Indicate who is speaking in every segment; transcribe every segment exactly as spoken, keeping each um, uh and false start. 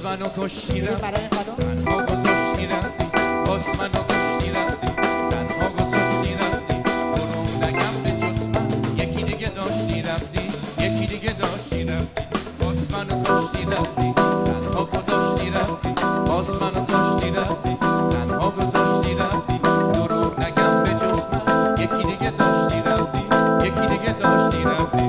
Speaker 1: منو کشتی رفتی تنها گذاشتی رفتی باز منو کشتی رفتی تنها گذاشتی رفتی برو نگم به جز من یکی دیگه داشتی رفتی یکی دیگه داشتی رفتی باز منو کشتی رفتی تنها گذاشتی رفتی باز منو کشتی رفتی تنها گذاشتی رفتی برو نگم به جز من یکی دیگه داشتی رفتی یکی دیگه داشتی رفتی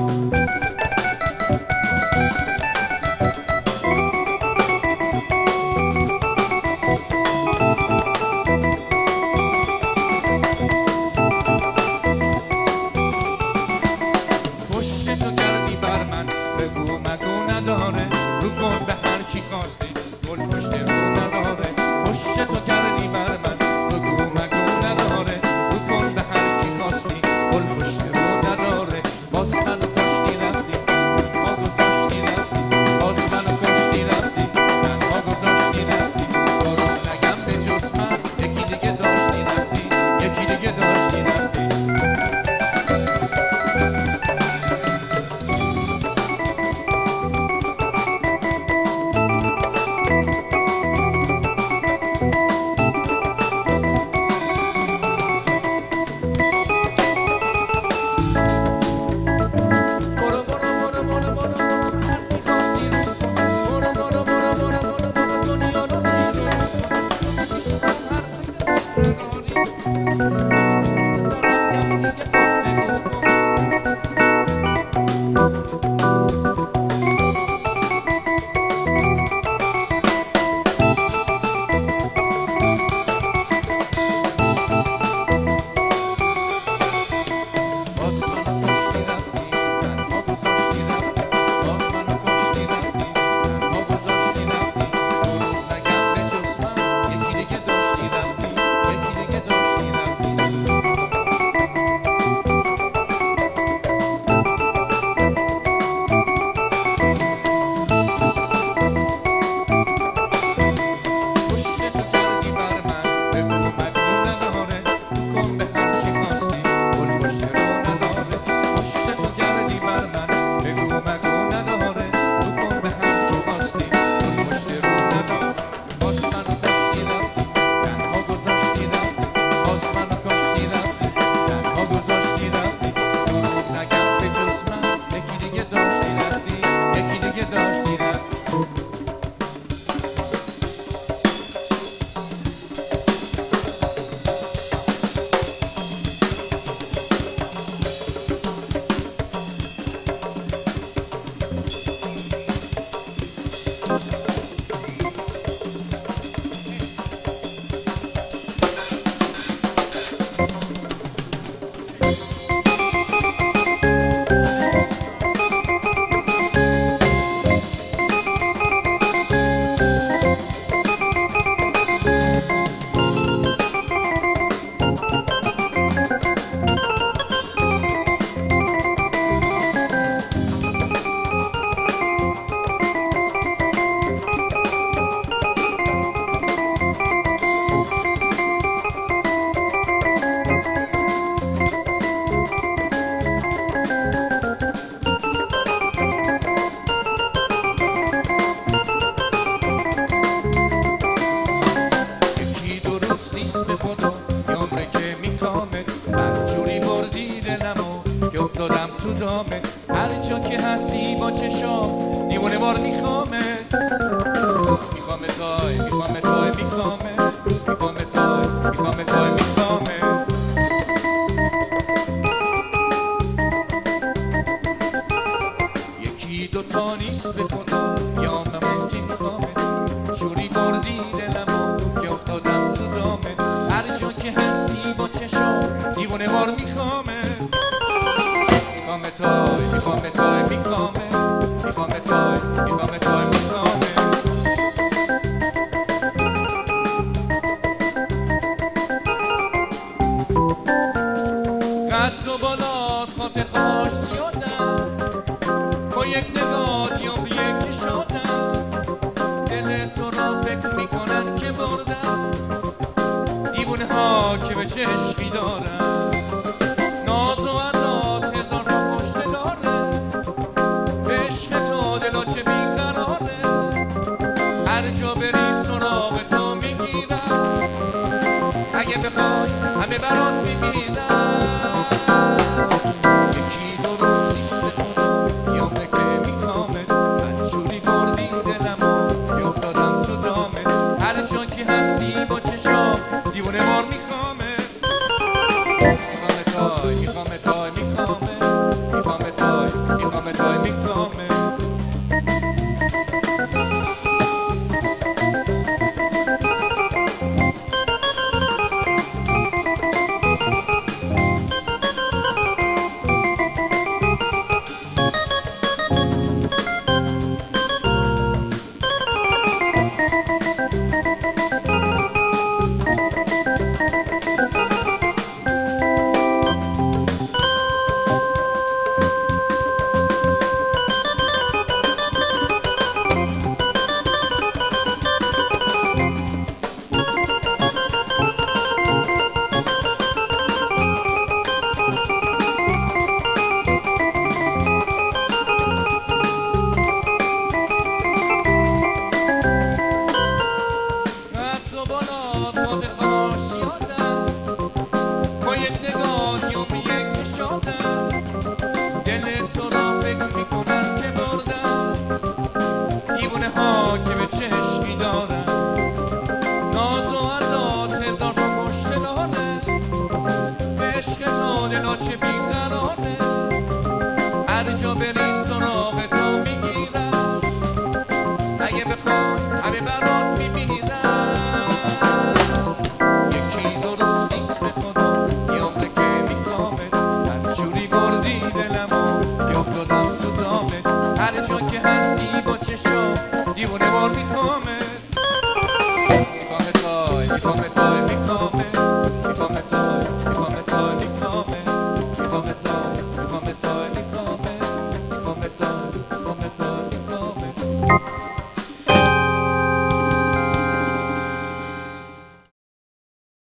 Speaker 2: عشقی دارم ناز و عطات هزار تا پشت داره عشق تو دلا چه بیقراره هر هر جا بری سراغ تو میگیرم، اگه بخوای همه برات میبینم.